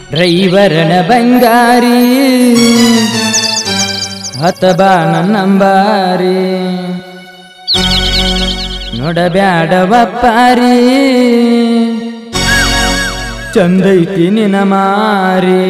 ಡ್ರೈವರನ ಬಂಗಾರಿ ಹತಬಾ ನನ್ನಂಬಾರಿ ನೋಡಬ್ಯಾಡವಪ್ಪಾರಿ ಚಂದೈತಿ ನಿನ ಮಾರಿ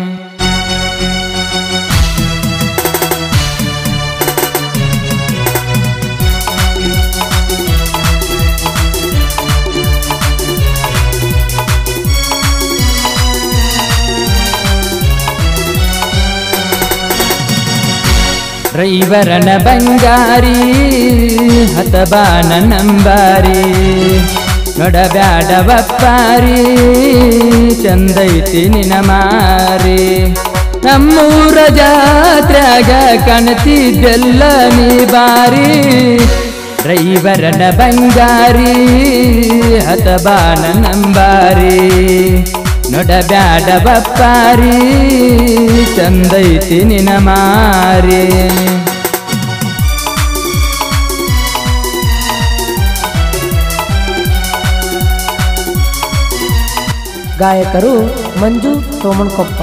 ಡ್ರೈವರನ ಬಂಗಾರಿ ಹತಬಾ ನನ್ನಂಬಾರಿ ನೋಡಬ್ಯಾಡವಪ್ಪಾರಿ ಚಂದೈತಿ ನಿನ ಮಾರಿ ನಮ್ಮೂರ ಜಾತ್ರ್ಯಾಗ ಕಾಣ್ತಿದ್ದೆಲ್ಲ ನೀ ಬಾರಿ ಡ್ರೈವರನ ಬಂಗಾರಿ ಹತಬಾ ನನ್ನಂಬಾರಿ ನೋಡಬ್ಯಾಡವಪ್ಪಾರಿ ಚಂದೈತಿ ನಿನ ಮಾರಿ ಗಾಯಕರು ಮಂಜು ಸೋಮನಕೊಪ್ಪ.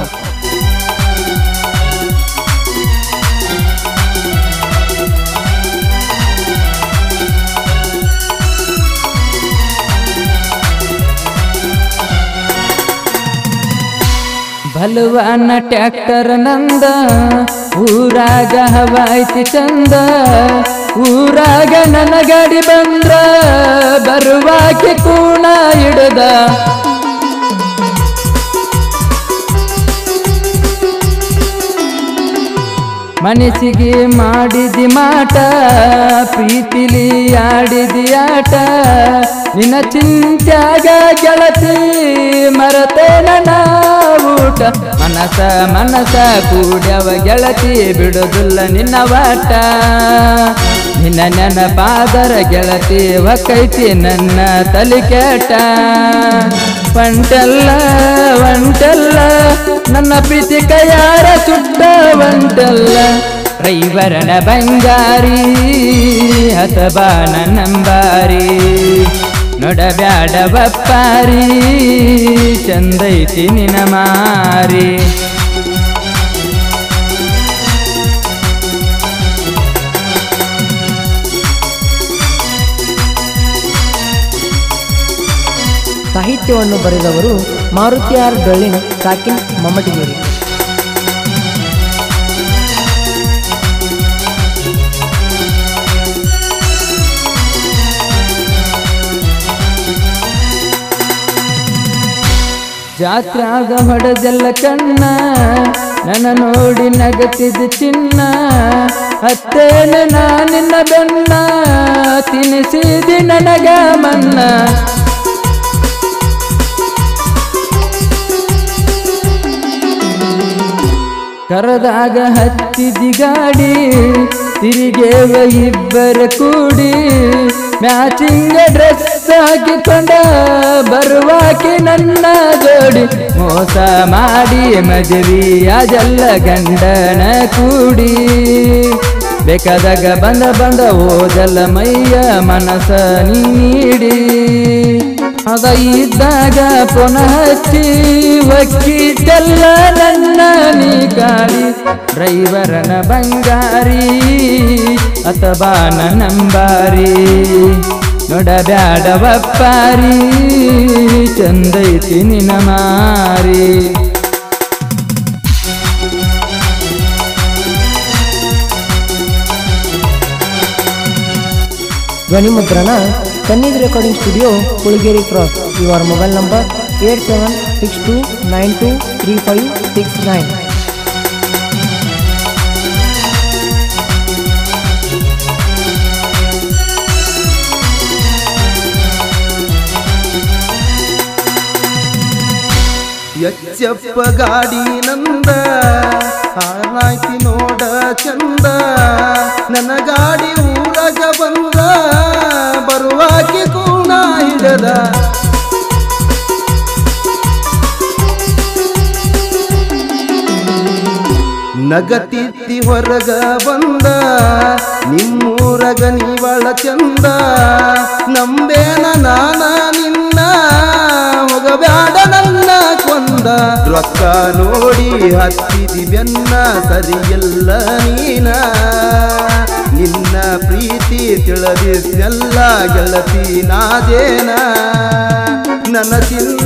ಬಲವಾನ ಟ್ಯಾಕ್ಟರ್ ನಂದ ಊರಾಗ ಹವಾಯ್ತಿ ಚಂದ ಊರಾಗ ನನ್ನ ಗಾಡಿ ಬಂದ್ರ ಬರುವಾಕೆ ಕೂಣ ಹಿಡದ ಮನಸ್ಸಿಗೆ ಮಾಡಿದಿ ಮಾಟ ಪ್ರೀತಿಲಿ ಆಡಿದಿ ಆಟ ನಿನ್ನ ಚಿಂತ್ಯಾಗ ಗೆಳತಿ ಮರತೇನ ಊಟ ಮನಸ ಕೂಡ್ಯವ ಗೆಳತಿ ಬಿಡುದಿಲ್ಲ ನಿನ್ನ ವಾಟ ನಿನ್ನ ನೆನಪಾದರ ಗೆಳತಿ ಒಕ್ಕೈತಿ ನನ್ನ ತಲೆ ಕೆಟ್ಟ ಒಂಟೆಲ್ಲ ನನ್ನ ಪ್ರೀತಿ ಕೈಯಾರ ಸುಟ್ಟ ಒಂಟೆಲ್ಲ ಡ್ರೈವರನ ಬಂಗಾರಿ ಹತಬಾ ನನ್ನಂಬಾರಿ ನೋಡಬ್ಯಾಡವಪ್ಪಾರಿ ಚಂದೈತಿ ನಿನ ಮಾರಿ ಸಾಹಿತ್ಯವನ್ನು ಬರೆದವರು ಮಾರುತಿ ಆರ್ ಡೊಳ್ಳಿನ ಸಾಕಿನ್ ಮಮ್ಮಟಿಗೇರಿ. ಜಾತ್ರಾಗ ಹೊಡೆದೆಲ್ಲ ಕಣ್ಣ ನನ್ನ ನೋಡಿ ನಗತಿದ ಚಿನ್ನ ಹತ್ತೇನ ನಿನ್ನ ಬೆನ್ನ ತಿನಿಸಿದಿ ನನಗ ಮನ್ನ ಕರದಾಗ ಹತ್ತಿದಿ ಗಾಡಿ ತಿರುಗೇವ ಇಬ್ಬರ ಕೂಡಿ ಮ್ಯಾಚಿಂಗ್ ಡ್ರೆಸ್ ಹಾಕಿಕೊಂಡ ಬರುವಾಕೆ ನನ್ನ ಜೋಡಿ ಮೋಸ ಮಾಡಿ ಮದುವೆಯಾದೆಲ್ಲ ಗಂಡನ ಕೂಡಿ ಬೇಕಾದಾಗ ಬಂದ ಓದಲ್ಲ ಮೈಯ ಮನಸ ನೀಡಿ ಆಗ ಇದ್ದಾಗ ಪುನಃ ಹಚ್ಚಿ ಒಕ್ಕಿದ್ದೆಲ್ಲ ನನ್ನ ನೀ ಕಾಡಿ ಡ್ರೈವರನ ಬಂಗಾರಿ ಹತಬಾ ನನ್ನಂಬಾರಿ ನೋಡಬ್ಯಾಡವಪ್ಪಾರಿ ಚಂದೈತಿ ನಿನ ಮಾರಿ ಧ್ವನಿ ಮುದ್ರಣ Sannidhi recording studio Huligeri cross. Your mobile number 8762923569. Yachappa ಗಾಡಿ ನಂದ ಹಾಳಾಯ್ತಿ ನೋಡ ಚಂದ ನನ್ನ ಗಾಡಿ ಊರಾಗ ಬಂದ ಬರುವಾಕೆ ಕೂಣ ಹಿಡದ ನಗತಿತ್ತಿ ಹೊರಗ ಬಂದ ನಿಮ್ಮೂರಗ ನೀವಳ ಚಂದ ನಂಬೇನ ನಾನ ನಿನ್ನ ಹೋಗಬ್ಯಾಡ ನನ್ನ ಕೊಂದ ರೊಕ್ಕ ನೋಡಿ ಹತ್ತಿದಿ ಬೆನ್ನ ಸರಿಯಲ್ಲ ನೀನ ನಿನ್ನ ಪ್ರೀತಿ ತಿಳಿದಿದ್ನೆಲ್ಲ ಗೆಳತಿ ನಾದೇನ ನನ್ನ ಚಿನ್ನ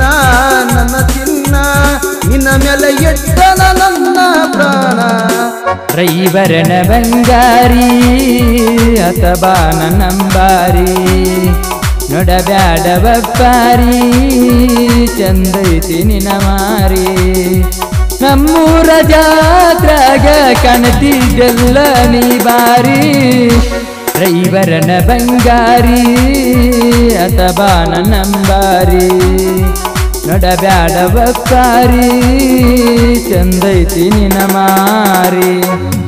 ನಿನ್ನ ಮೇಲೆ ಎಟ್ಟನ ನನ್ನ ಪ್ರಾಣ ಡ್ರೈವರನ ಬಂಗಾರಿ ಅಥವಾ ನಂಬಾರಿ ನೋಡಬ್ಯಾಡ ಬಪ್ಪಾರಿ ಚಂದೈತಿ ನಿನ ಮಾರಿ ನಮ್ಮೂರ ಜಾತ್ರಾಗ ಕಣತಿದ್ದೆಲ್ಲ ನೀ ಬಾರಿ ಡ್ರೈವರನ ಬಂಗಾರಿ ಅಥವಾ ನಂಬಾರಿ ನೋಡಬ್ಯಾಡ ಬಪ್ಪಾರಿ ಚಂದೈತಿ ನಿನ ಮಾರಿ